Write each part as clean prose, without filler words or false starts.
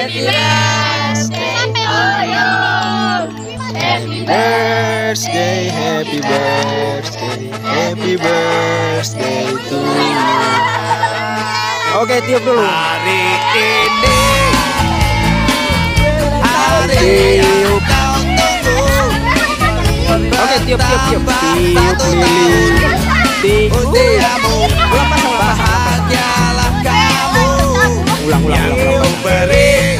Happy birthday to you. Happy birthday, happy birthday, happy birthday to you. Oke, tiup dulu. Hari ini hari yang kau tunggu. Oke, tiup lilin. Usiamu bahagialah kamu. Ulang. Yang beri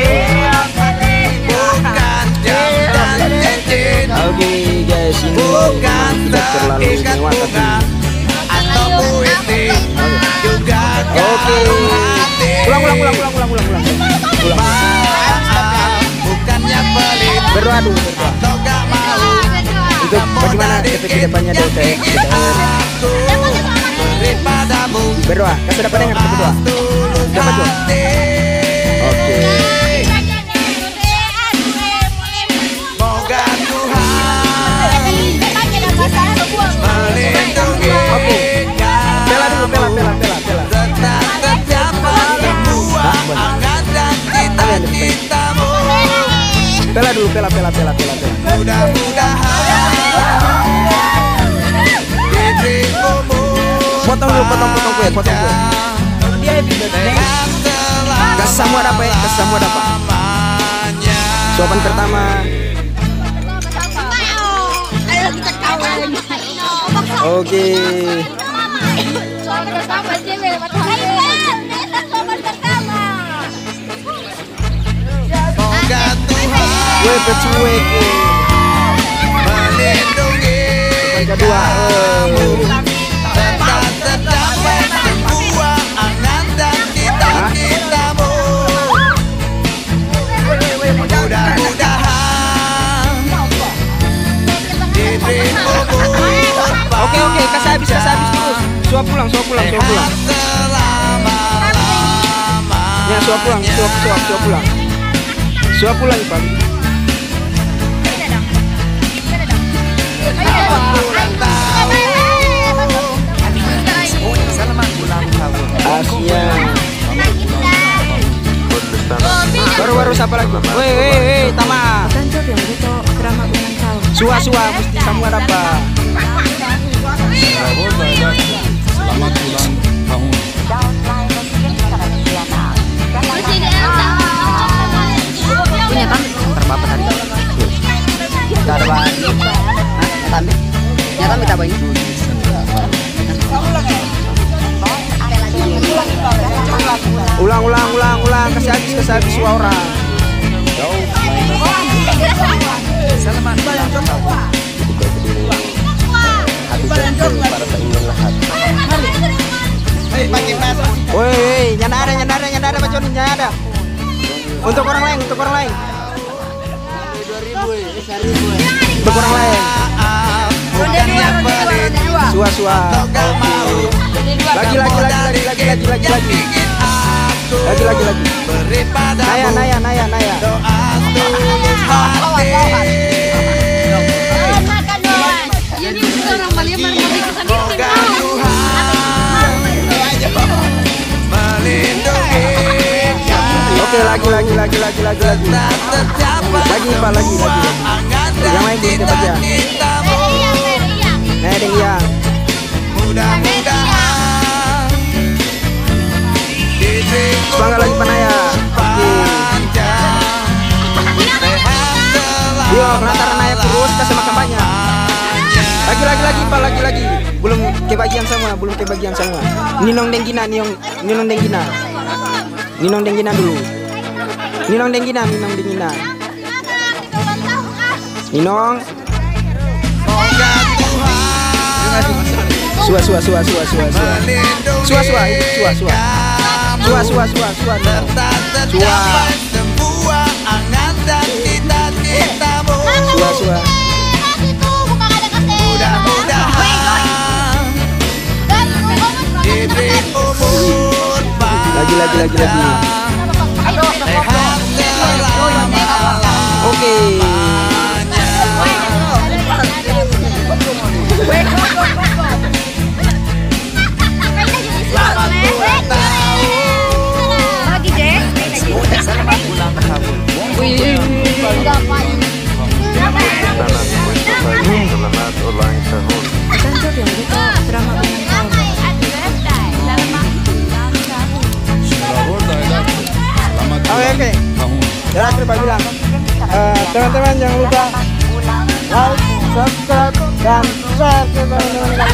bukan jam dan cincin, Oke guys, ini bukan tidak terlalu terikat mewah bunga tapi atau puisi, juga oke. kalung hati. Ulang. Maaf, bukannya pelit Berdoa dulu. atau gak mau. Untuk bagaimana kedepannya DTX Aku beri padamu berdoa. Kasih dapat dengar berdoa. tulus Dapat doa. hati. Oke. Moga Tuhan melindungi Oke. Pela dulu, kamu. pela. Tetap tercapai semua angan dan cita-citamu. Pela dulu, pela. Mudah-mudahan dirimu Potong kue. Dia happy birthday. Kasih semua dapat. selamanya. Suapan pertama. Ayo kita kawan. Oke. Soal bersama cewek, Moga Tuhan Kue pecuek. melindungi Yang kedua. tetap tercapai semua angan dan cita-citamu. Mudah-mudahan dirimu Oke, kasih habis terus. Suap pulang. sehat selama-lamanya. Ya, suap pulang. Suap pulang, Pak. Asia. Baru siapa lagi? Woi, Tama. Suah mesti semua dapat. Selamat ulang tahun. Punya Tami. Ntar bapak tadi. Gak ada bahan. Tami. Ya Tami tak bayi. Ulang. Kasih habis dua orang. Selamat ulang tahun. Woi, nyanda ada bacaan nyanda. Untuk orang lain. Untuk orang lain. Bukannya pelit Suah. atau gak mau. Lagi. Beri padamu Naya. doa tulus hati. Moga Tuhan melindungi kamu. Oke, lagi. Tetap tercapai Lagi, Pak, lagi. semua angan dan Yang lain belum dapat ya? cita-citamu. Nah, ada yang. Mudah-mudahan dirimu Semangat lagi Panaya. Oke. panjang, sehat Yo, lantaran Naya terus kasih makan banyak. Lagi. Belum kebagian semua. Ninong Denggina dulu. Ninong Denggina. Ninong. Moga Tuhan Suah. tetap tercapai semua angan dan cita-citamu. Suah. Mudah-mudahan dirimu pun Lagi. sehat selama-lamanya. Oke. Selamat ulang tahun. Lagi, Jess. Selamat ulang Terakhir Pak bilang, teman-teman jangan lupa like, subscribe, dan share ke teman-teman kalian.